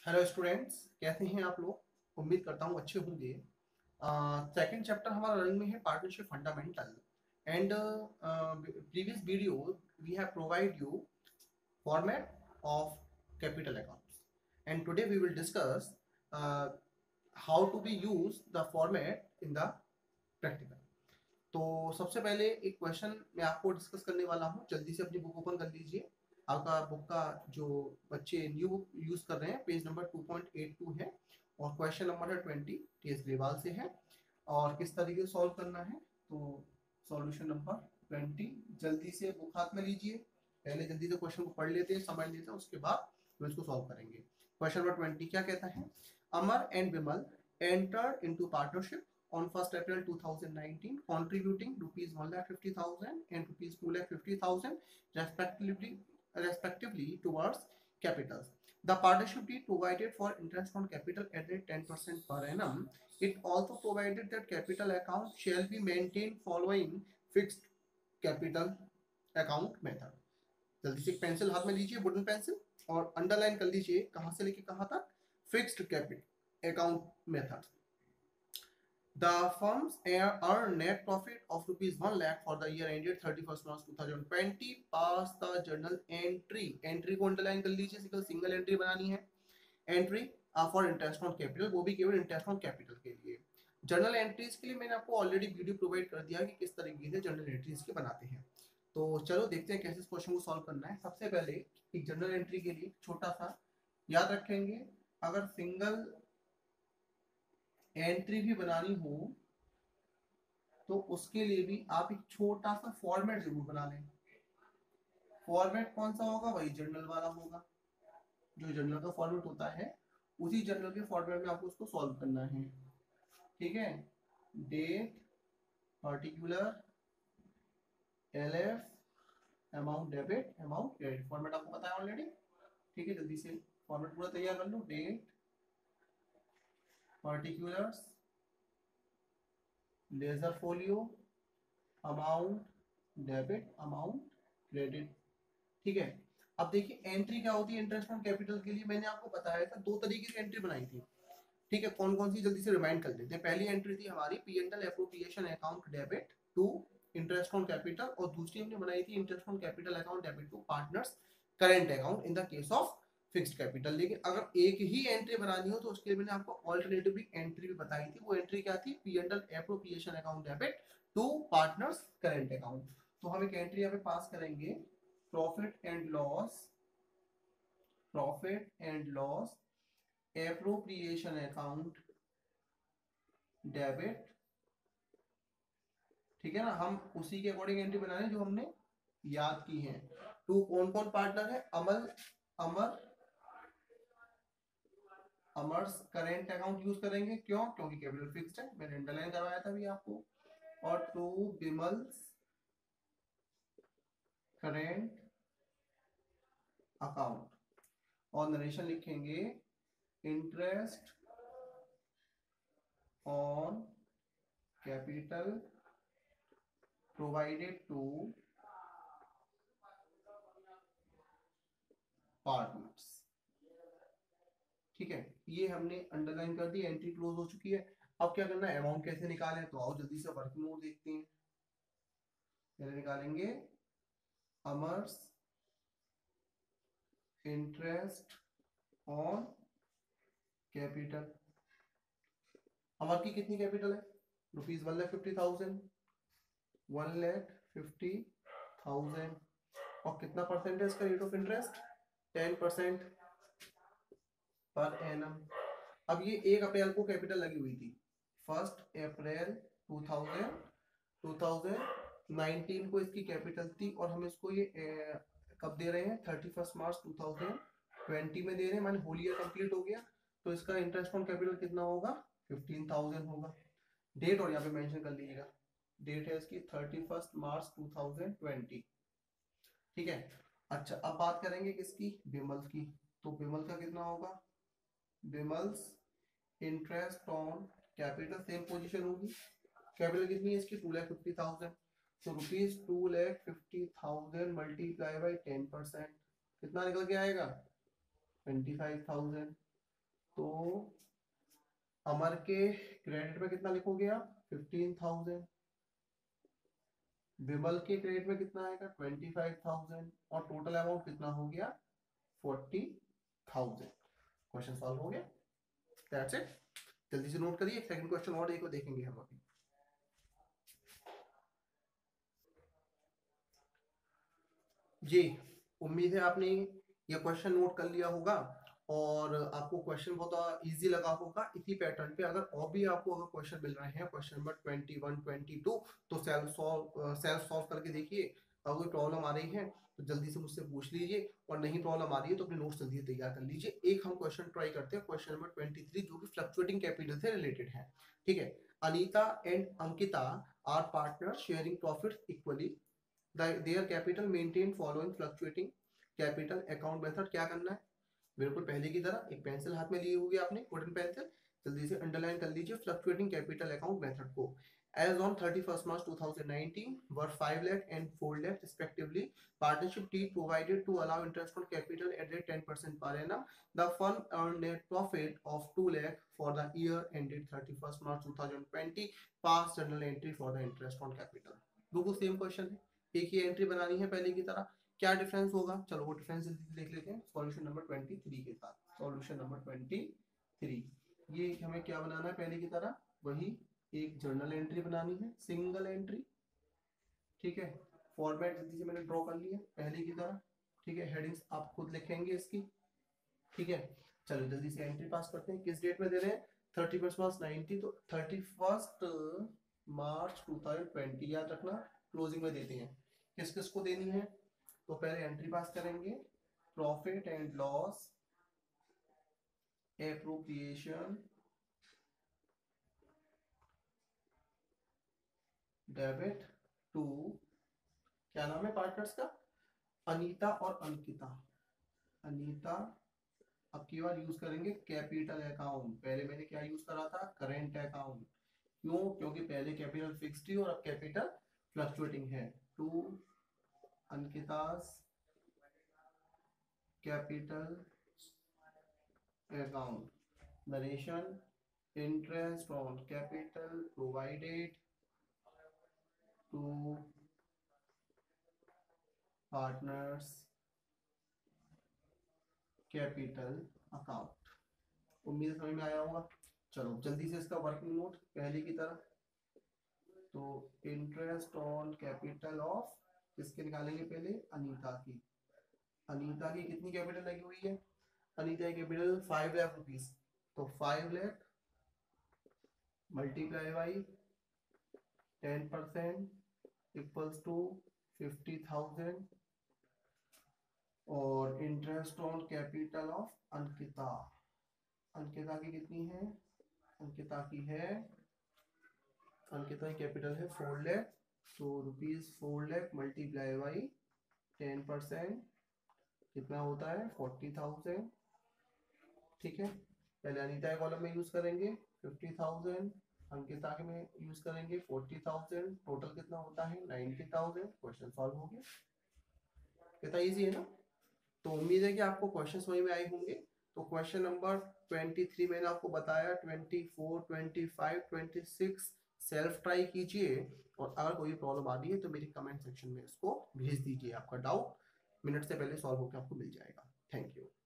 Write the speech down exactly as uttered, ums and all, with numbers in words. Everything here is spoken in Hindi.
हेलो स्टूडेंट्स, कैसे हैं आप लोग। उम्मीद करता हूँ अच्छे होंगे। सेकंड चैप्टर हमारा रनिंग में है partnership fundamental and previous video we have provide you format of capital accounts and today we will discuss how to be use the format in the practical. तो सबसे पहले एक क्वेश्चन मैं आपको डिस्कस करने वाला हूँ। जल्दी से अपनी बुक ओपन कर लीजिए। आपका बुक का जो बच्चे न्यू बुक यूज कर रहे हैं page number two point eight two है और क्वेश्चन नंबर है ट्वेंटी, टीएस ग्रेवाल से है। और किस तरीके से सॉल्व करना है, तो सॉल्यूशन नंबर ट्वेंटी जल्दी से बुक हाथ में लीजिए। पहले जल्दी से क्वेश्चन को पढ़ लेते हैं, समझ लेते हैं, उसके बाद हम इसको सॉल्व करेंगे। क्वेश्चन नंबर ट्वेंटी क्या कहता है? Amar and Vimal enter into partnership on first April two thousand nineteen, contributing rupees one lakh fifty thousand and rupees two lakh fifty thousand respectively, respectively towards capitals. The partnership deed provided for interest on capital at rate ten percent per annum. It also provided that capital account shall be maintained following fixed capital account method. जल्दी से एक पेंसिल हाथ में लीजिए, वुडन पेंसिल, और अंडरलाइन कर लीजिए कहां से लेके कहां तक, fixed capital account method. The firms earned net profit of rupees one lakh for the year ended thirty-first March twenty twenty. Pass the journal entry. Entry को अंडरलाइन कर लीजिए, सिंगल सिंगल एंट्री बनानी है. Entry for interest on capital, वो भी केवल इंटरेस्ट ऑन कैपिटल के लिए. जर्नल एंट्रीज के लिए मैंने आपको ऑलरेडी वीडियो प्रोवाइड कर दिया कि किस तरीके से जर्नल एंट्रीज के बनाते हैं. तो चलो देखते हैं कैसे इस क्वेश्चन को सॉल्व करना है. सबसे पहले एक जर्नल एंट्री के लिए छोटा सा याद रखेंगे, अगर सिंगल एंट्री भी बनानी हो तो उसके लिए भी आप एक छोटा सा फॉर्मेट जरूर बना लें. फॉर्मेट कौन सा होगा? वही जर्नल वाला होगा. जो जर्नल का फॉर्मेट होता है उसी जर्नल के फॉर्मेट में आपको उसको सॉल्व करना है. ठीक है. Date, particular, LF, amount debit, amount credit. Format आपको पता है ऑलरेडी. ठीक है, जल्दी से फॉर्मेट पूरा तैयार कर लो. Date, particulars, ledger folio, amount debit, amount credit. ठीक है. अब देखिए एंट्री क्या होती है इंटरेस्ट ऑन कैपिटल के लिए. मैंने आपको बताया था दो तरीके की एंट्री बनाई थी. ठीक है, कौन कौन सी जल्दी से रिमाइंड कर लेते हैं. पहली एंट्री थी हमारी P and L appropriation account debit to interest on capital, और दूसरी हमने बनाई थी interest on capital account debit to partners current account in the case of fixed capital. लेकिन अगर एक ही एंट्री बनानी हो तो उसके लिए मैंने आपको ऑल्टरनेटिव एंट्री भी बताई थी. वो एंट्री क्या थी? P and L appropriation account debit to partners current account. तो हम एक एंट्री यहाँ पे पास करेंगे, profit and loss, profit and loss appropriation account debit. ठीक है ना. हम उसी के अकॉर्डिंग एंट्री बना रहे हैं जो हमने याद की है. टू कौन कौन पार्टनर है? Amal, Amar, Amar's current account use करेंगे. क्यों? क्योंकि कैपिटल फिक्स्ड है, मैंने अंडरलाइन करवाया था अभी आपको. और टू विमल्स करेंट अकाउंट, और नरेशन लिखेंगे interest on capital provided to partners. ठीक है, ये हमने अंडरलाइन कर दी. एंट्री क्लोज हो चुकी है. अब क्या करना है? अमाउंट कैसे निकालें, तो आओ जल्दी से वर्किंग नोट देखते हैं. पहले निकालेंगे Amar's interest on capital. Amar की कितनी कैपिटल है? Rupees one lakh fifty thousand, one lakh fifty thousand. और कितना परसेंटेज का rate of interest? Ten percent per annum. अब ये एक अप्रैल को कैपिटल लगी हुई थी. First April two thousand two thousand nineteen को इसकी कैपिटल थी, और हम इसको ये ए, कब दे रहे हैं? Thirty first March two thousand twenty में दे रहे हैं, माने होल ईयर कंप्लीट हो गया. तो इसका इंटरेस्ट ऑन कैपिटल कितना होगा? फिफ्टीन थाउजेंड होगा. डेट और यहाँ पे मेंशन कर लीजिएगा. डेट है इसकी thirty first March two thousand twenty. ठीक है. अच्छा, अब बात करेंगे किसकी? विमल्स की. तो विमल का कितना होगा? Vimal's interest on capital same position होगी. कैपिटल कितनी है इसकी? Two lakh fifty thousand. तो rupees two lakh fifty thousand multiply by ten percent कितना निकल के आएगा? Twenty five thousand. तो अमर के क्रेडिट में कितना लिखोगे आप? Fifteen thousand. विमल के क्रेडिट में कितना आएगा? Twenty five thousand. और टोटल अमाउंट कितना हो गया? Forty thousand. क्वेश्चन सॉल्व हो गया। That's it. जल्दी से नोट करिए। सेकंड क्वेश्चन और एक को देखेंगे हम अभी। जी, उम्मीद है आपने ये क्वेश्चन नोट कर लिया होगा और आपको क्वेश्चन बहुत इजी लगा होगा। इसी पैटर्न पे अगर और भी आपको अगर क्वेश्चन मिल रहे हैं, question number twenty one, twenty two, तो सेल्फ सॉल्व सेल्फ सॉल्व करके देखिए। अगर कोई प्रॉब्लम आ रही है तो जल्दी से मुझसे पूछ लीजिए, और नहीं प्रॉब्लम आ रही है तो अपने नोट्स जल्दी तैयार कर लीजिए। एक हम क्वेश्चन ट्राई करते हैं, क्वेश्चन नंबर ट्वेंटी थ्री, जो कि फ्लक्चुएटिंग कैपिटल से रिलेटेड है। ठीक है। Anita and Ankita are partner sharing profit equally. Their capital maintain following fluctuating capital account method. क्या करना है? बिल्कुल पहले की तरह एक पेंसिल हाथ में ली होगी आपने, वुडन पेंसिल। जल्दी से अंडरलाइन कर लीजिए फ्लक्चुएटिंग कैपिटल अकाउंट मेथड को। As on thirty-first March twenty nineteen were five lakh and four lakh respectively. Partnership deed provided to allow interest on capital at rate ten percent per annum. The fund earned net profit of two lakh for the year ended thirty-first March twenty twenty. Past journal entry for the interest on capital. बिल्कुल सेम क्वेश्चन है, एक ही एंट्री बनानी है पहले की तरह। क्या डिफरेंस होगा? चलो वो डिफरेंस देख लेते हैं सॉल्यूशन नंबर ट्वेंटी थ्री के साथ। सॉल्यूशन नंबर ट्वेंटी थ्री, ये हमें क्या बनाना है पहले की तरह? वही एक जर्नल एंट्री बनानी है, सिंगल एंट्री। ठीक है। फॉर्मेट जल्दी से मैंने ड्रॉ कर लिया पहले की तरह। ठीक है। हेडिंग्स आप खुद लिखेंगे इसकी। ठीक है। चलो जल्दी से एंट्री पास करते हैं। किस डेट में दे रहे हैं? थर्टी फर्स्ट मार्च नाइनटी, तो thirty first March two thousand twenty याद रखना। क्लोजिंग में देते हैं। किस किस को देनी है? तो पहले एंट्री पास करेंगे, profit and loss, appropriation, debit to, क्या नाम है पार्टनर्स का? अनीता और अंकिता। अनीता, अब की बार यूज करेंगे कैपिटल अकाउंट। पहले मैंने क्या यूज करा था? Current account. क्यों? क्योंकि पहले कैपिटल फिक्स्ड थी और अब कैपिटल फ्लक्चुएटिंग है। To Ankita's capital account. Narration: interest on capital provided to partners capital account. उम्मीद समझ में आया होगा। चलो जल्दी से इसका वर्किंग नोट पहले की तरह। तो इंटरेस्ट ऑन कैपिटल ऑफ किसके निकालेंगे? पहले अनीता की। अनीता की कितनी कैपिटल लगी हुई है? अनीता की कैपिटल फाइव लाख रुपीज। तो five lakh multiply by ten percent equals to fifty thousand. और interest on capital of Ankita, Ankita की कितनी है? अंकिता की है, अंकिता की कैपिटल है फोर लैख। तो rupees four lakh multiply by ten percent कितना होता है? Forty thousand. ठीक है। पहले अनीता के कॉलम में यूज करेंगे फिफ्टी थाउजेंड, अंकिता के में यूज करेंगे फोर्टी थाउजेंड। टोटल कितना होता है? Ninety thousand. क्वेश्चन सॉल्व हो गया। कितना इजी है ना? तो उम्मीद है कि आपको क्वेश्चन समझ में आए होंगे। तो क्वेश्चन नंबर ट्वेंटी थ्री मैंने आपको बताया, twenty four, twenty five, twenty six self try कीजिए, और अगर कोई प्रॉब्लम आ रही है तो मेरे कमेंट सेक्शन में इसको भेज दीजिए। आपका डाउट मिनट से पहले सॉल्व होकर आपको मिल जाएगा। Thank you.